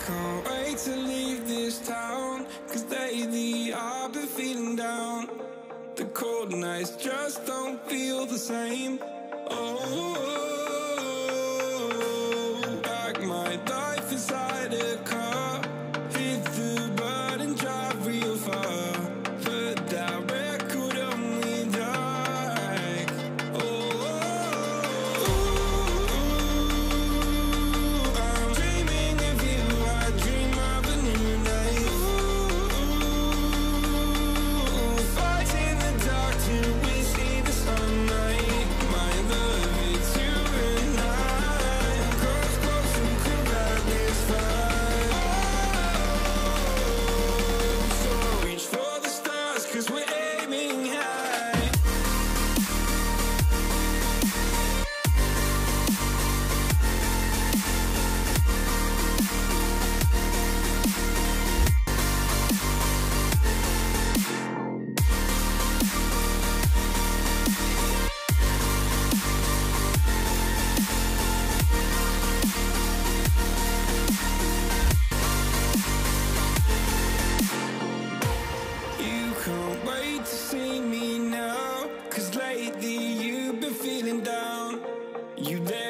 can't wait to leave this town, 'cause lately I've been feeling down. The cold nights just don't feel the same. Oh, like my life inside a car, hit the button, drive real far, but that record on me like, oh, I'm dreaming of you, I dream of a new night. Fight in the dark till we see the sunlight. My love, it's you and I. Close, close, who could ride this fire? So reach for the stars, 'cause we're aiming high. You can't wait to see me now, 'cause lately you've been feeling down. You there?